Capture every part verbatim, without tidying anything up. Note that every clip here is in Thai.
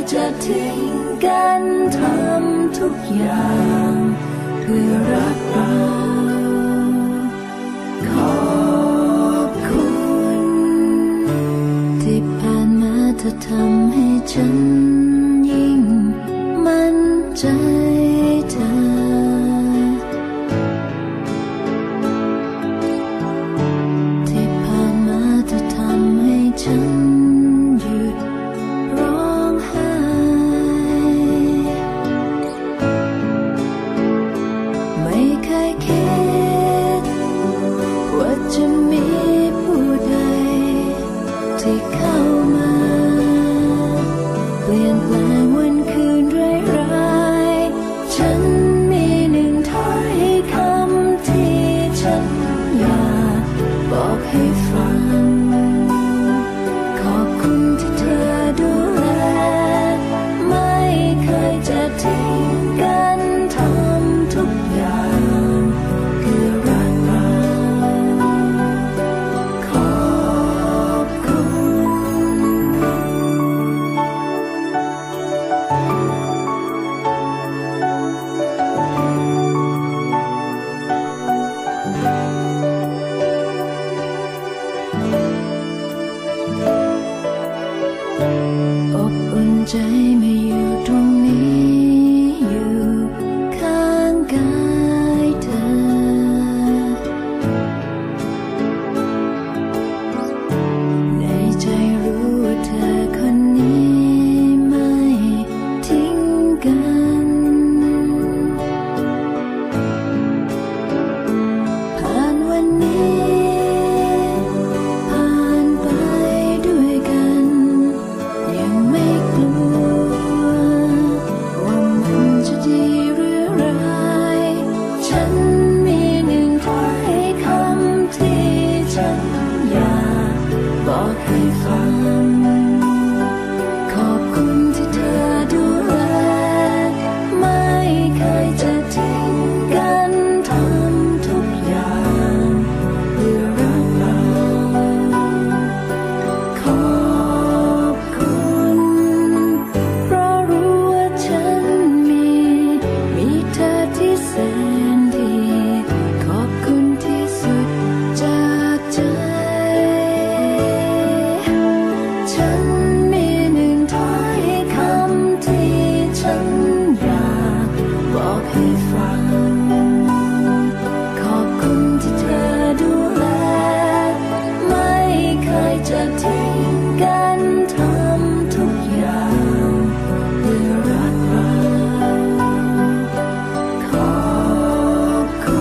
จะทิ้งกันทำทุกอย่างเพื่อรักเราขอบคุณที่ผ่านมาเธอทำให้ฉันยิ่งมั่นใจเธอที่ผ่านมาเธอทำให้ฉันหยุดร้องไห้ไม่เคยคิดว่าจะมีผู้ใดที่เข้ามาเปลี่ยนแปลงวันคืนร้ายๆฉันมีหนึ่งถ้อยคำที่ฉันอยากบอกให้ฟังขอบคุณที่เธอดูแลไม่เคยจะทิ้งกันทำทุกอย่างเพื่อรักเราขอบคุณอบอุ่นใจไม่อยู่ตรงนี้อยู่ข้างกายเธอในใจรู้ว่าเธอคนนี้ไม่ทิ้งกันผ่านวันนี้ผ่านไปด้วยกันยังไม่กลัวว่ามันจะดีหรือร้ายฉันมีหนึ่งถ้อยคำที่ฉันอยากบอกให้ฟังขอบคุณที่เธอดูแลไม่เคยจะทิ้งกันทำทุกอย่างเพื่อรักเราขอบคุณเพราะรู้ว่าฉันมีมีเธอที่แสนดีขอบคุณที่สุดจากใจฉันมีหนึ่งถ้อยคำที่ฉันอยากบอกให้ฟังขอบคุณที่เธอดูแลไม่เคยจะทิ้งกันทำทุกอย่างเพื่อรักเราขอบคุณ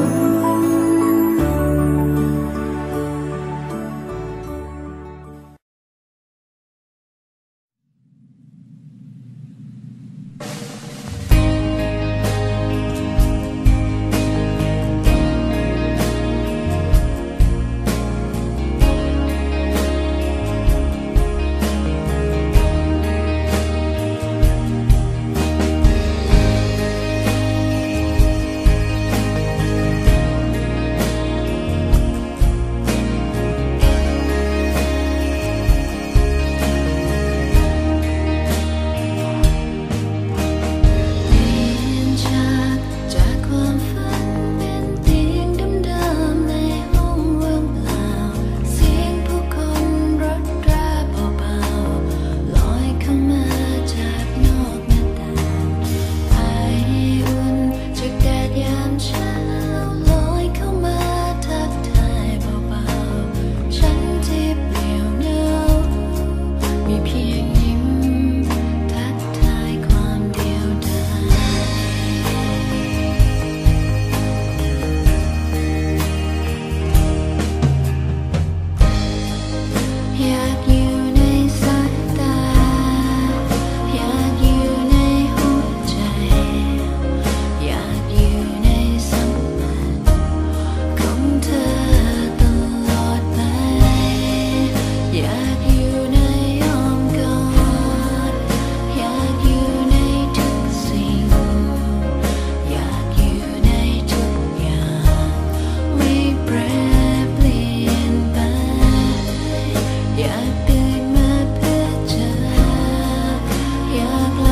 อยาก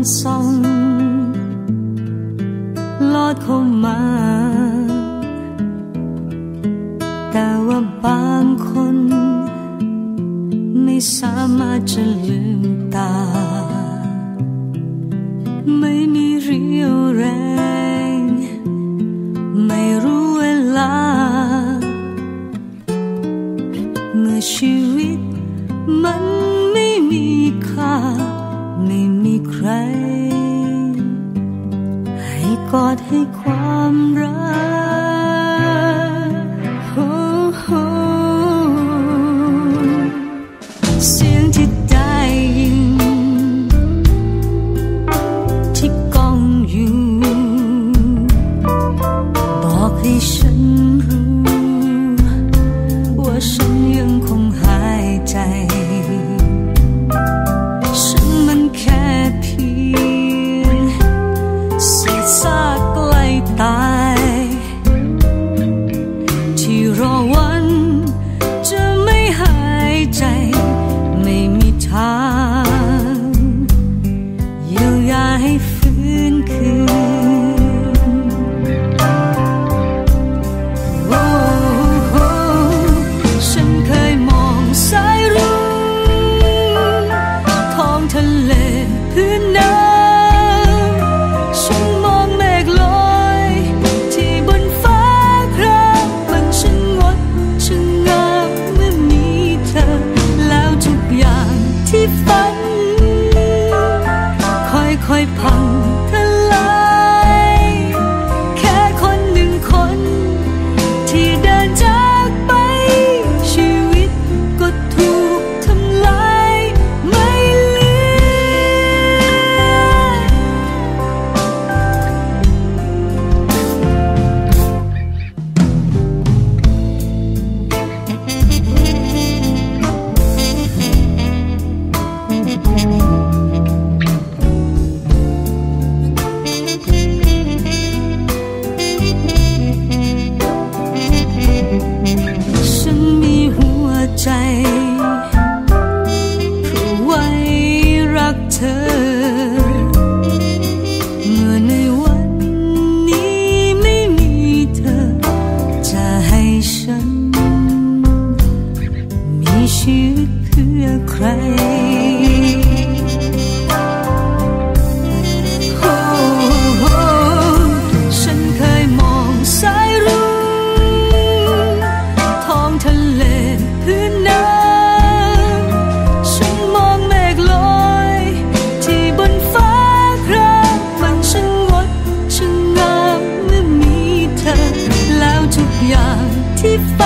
ส่องลอดเข้ามาแต่ว่าบางคนไม่สามารถจะลืมตาไม่มีเรี่ยวแรงไม่รู้เวลาเมื่อชีวิตมันไม่มีค่าไม่มีใครให้กอดให้ความรักโอ้โหเสียงที่ได้ยินที่ก้องอยู่บอกให้ฉันรู้ว่าฉันยังคงหายใจฉันมันแค่เพียงเศษซากใกล้ตายที่รอวันจะไม่หายใจไม่มีทางเยียวยาให้ฟื้นคืนโอ้โหฉันเคยมองสายรุ้งท้องทะเลพื้นน้ำฉันมองเมฆลอยที่บนฟ้าครามมันช่างงดช่างงามเมื่อมีเธอแล้วทุกอย่างที่ฝันค่อยๆพังทลายแค่คนหนึ่งคนที่เดินจากไปชีวิตก็ถูกทำลายไม่เหลืฉันมีหัวใจเพื่อไว้รักเธอเมื่อในวันนี้ไม่มีเธอจะให้ฉันมีชีวิตเพื่อใครโอ้โหฉันเคยมองสายรุ้งท้องทะเลพื้นน้ำฉันมองเมฆลอยที่บนฟ้าครามมันช่างงดช่างงามเมื่อมีเธอแล้วทุกอย่างที่ฝัน